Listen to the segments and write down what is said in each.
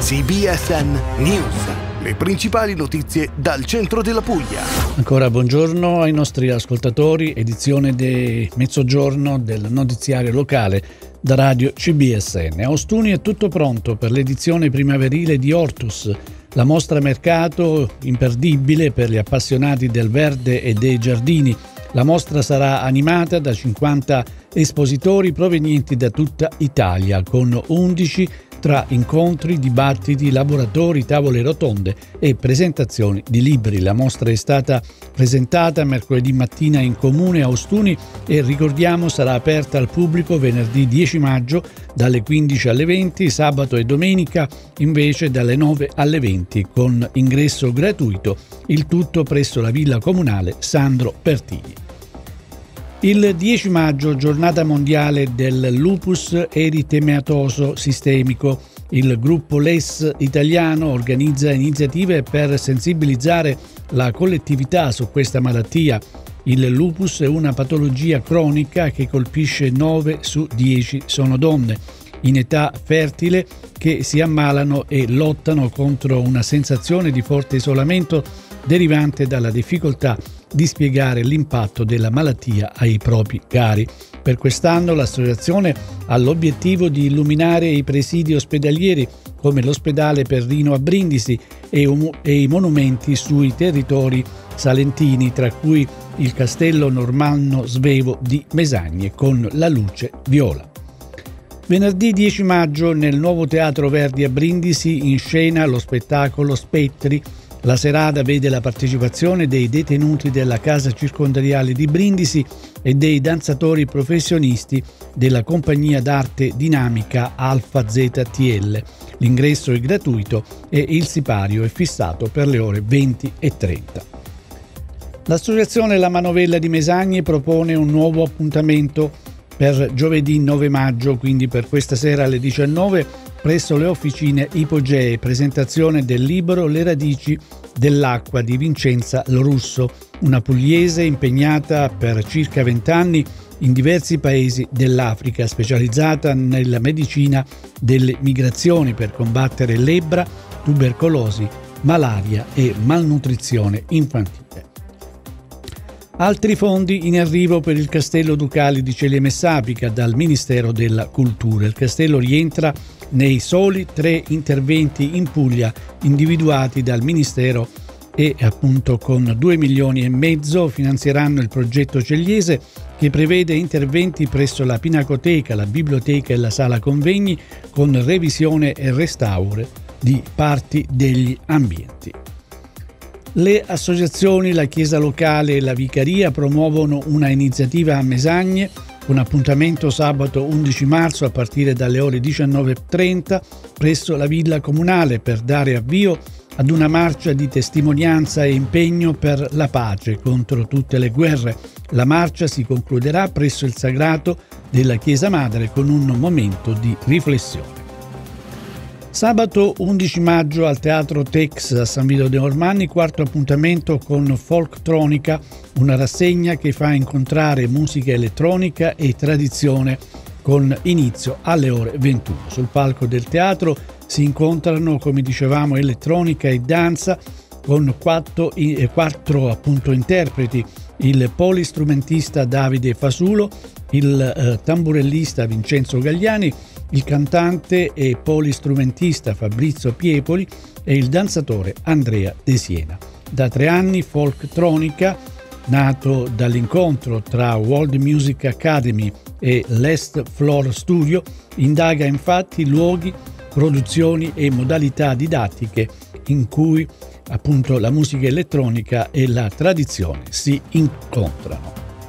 CBSN News. Le principali notizie dal centro della Puglia. Ancora buongiorno ai nostri ascoltatori, edizione di mezzogiorno del notiziario locale da Radio CBSN. A Ostuni è tutto pronto per l'edizione primaverile di Hortus, la mostra mercato imperdibile per gli appassionati del verde e dei giardini. La mostra sarà animata da 50 espositori provenienti da tutta Italia, con 11 tra incontri, dibattiti, laboratori, tavole rotonde e presentazioni di libri. La mostra è stata presentata mercoledì mattina in comune a Ostuni e, ricordiamo, sarà aperta al pubblico venerdì 10 maggio dalle 15 alle 20, sabato e domenica invece dalle 9 alle 20 con ingresso gratuito, il tutto presso la Villa Comunale Sandro Pertini. Il 10 maggio, giornata mondiale del lupus eritematoso sistemico. Il gruppo LES italiano organizza iniziative per sensibilizzare la collettività su questa malattia. Il lupus è una patologia cronica che colpisce 9 su 10 sono donne in età fertile che si ammalano e lottano contro una sensazione di forte isolamento derivante dalla difficoltà di spiegare l'impatto della malattia ai propri cari. Per quest'anno l'associazione ha l'obiettivo di illuminare i presidi ospedalieri come l'ospedale Perrino a Brindisi e i monumenti sui territori salentini, tra cui il castello normanno svevo di Mesagne con la luce viola. Venerdì 10 maggio nel nuovo Teatro Verdi a Brindisi in scena lo spettacolo Spettri. La serata vede la partecipazione dei detenuti della casa circondariale di Brindisi e dei professionisti della compagnia d'arte dinamica Alfa ZTL. L'ingresso è gratuito e il sipario è fissato per le ore 20 e 30. L'associazione La Manovella di Mesagne propone un nuovo appuntamento per giovedì 9 maggio, quindi per questa sera alle 19 presso le officine Ipogee, presentazione del libro Le radici dell'acqua di Vincenza Lorusso, una pugliese impegnata per circa 20 anni in diversi paesi dell'Africa, specializzata nella medicina delle migrazioni per combattere lebbra, tubercolosi, malaria e malnutrizione infantile. Altri fondi in arrivo per il Castello Ducale di Celiemessapica dal Ministero della Cultura. Il castello rientra nei soli 3 interventi in Puglia individuati dal Ministero e appunto con 2,5 milioni finanzieranno il progetto Celiese, che prevede interventi presso la Pinacoteca, la biblioteca e la sala convegni con revisione e restauro di parti degli ambienti. Le associazioni, la Chiesa locale e la Vicaria promuovono una iniziativa a Mesagne, un appuntamento sabato 11 marzo a partire dalle ore 19:30 presso la Villa Comunale per dare avvio ad una marcia di testimonianza e impegno per la pace contro tutte le guerre. La marcia si concluderà presso il Sagrato della Chiesa Madre con un momento di riflessione. Sabato 11 maggio al Teatro Tex a San Vito dei Normanni, quarto appuntamento con Folktronica, una rassegna che fa incontrare musica elettronica e tradizione con inizio alle ore 21. Sul palco del teatro si incontrano, come dicevamo, elettronica e danza con quattro appunto interpreti: il polistrumentista Davide Fasulo, il tamburellista Vincenzo Gagliani, il cantante e polistrumentista Fabrizio Piepoli e il danzatore Andrea De Siena. Da 3 anni Folktronica, nato dall'incontro tra World Music Academy e l'Est Floor Studio, indaga infatti luoghi, produzioni e modalità didattiche in cui appunto la musica elettronica e la tradizione si incontrano.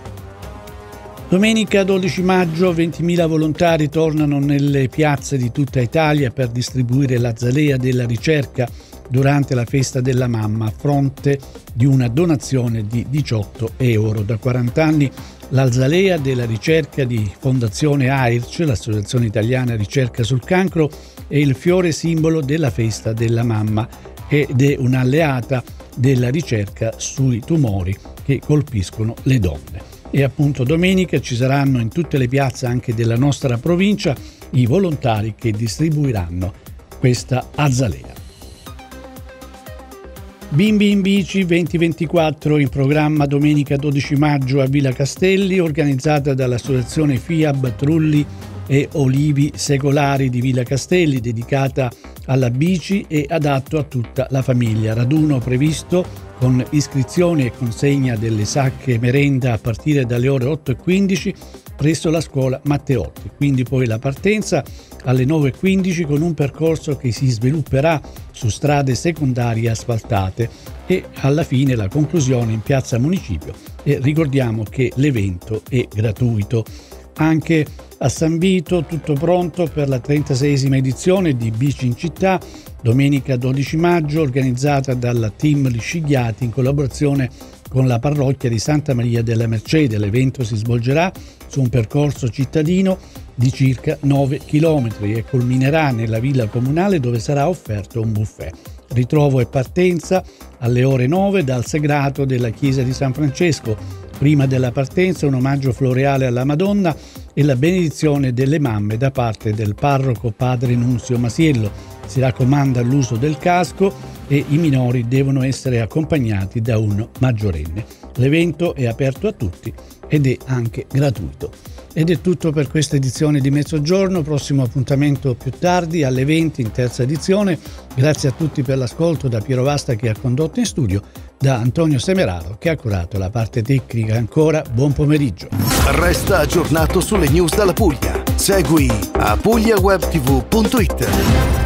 Domenica 12 maggio 20.000 volontari tornano nelle piazze di tutta Italia per distribuire l'azalea della ricerca durante la festa della mamma a fronte di una donazione di 18 euro. Da 40 anni l'azalea della ricerca di Fondazione AIRC, l'Associazione Italiana Ricerca sul Cancro, è il fiore simbolo della festa della mamma ed è un'alleata della ricerca sui tumori che colpiscono le donne. E appunto domenica ci saranno in tutte le piazze anche della nostra provincia i volontari che distribuiranno questa azalea. Bimbi in bici 2024 in programma domenica 12 maggio a Villa Castelli, organizzata dall'associazione FIAB Trulli e Olivi Secolari di Villa Castelli, dedicata alla bici e adatto a tutta la famiglia. Raduno previsto con iscrizioni e consegna delle sacche merenda a partire dalle ore 8:15 presso la scuola Matteotti. Quindi poi la partenza alle 9:15 con un percorso che si svilupperà su strade secondarie asfaltate e alla fine la conclusione in piazza Municipio. E ricordiamo che l'evento è gratuito. Anche a San Vito tutto pronto per la 36esima edizione di Bici in Città, domenica 12 maggio, organizzata dalla Team Liscigliati in collaborazione con la parrocchia di Santa Maria della Mercede. L'evento si svolgerà su un percorso cittadino di circa 9 km e culminerà nella villa comunale, dove sarà offerto un buffet. Ritrovo e partenza alle ore 9 dal sagrato della chiesa di San Francesco. Prima della partenza un omaggio floreale alla Madonna e la benedizione delle mamme da parte del parroco padre Nunzio Masiello. Si raccomanda l'uso del casco e i minori devono essere accompagnati da un maggiorenne. L'evento è aperto a tutti ed è anche gratuito. Ed è tutto per questa edizione di Mezzogiorno. Prossimo appuntamento più tardi alle 20 in terza edizione. Grazie a tutti per l'ascolto, da Piero Vasta che ha condotto in studio, da Antonio Semeraro che ha curato la parte tecnica. Ancora buon pomeriggio. Resta aggiornato sulle news dalla Puglia. Segui apugliawebtv.it.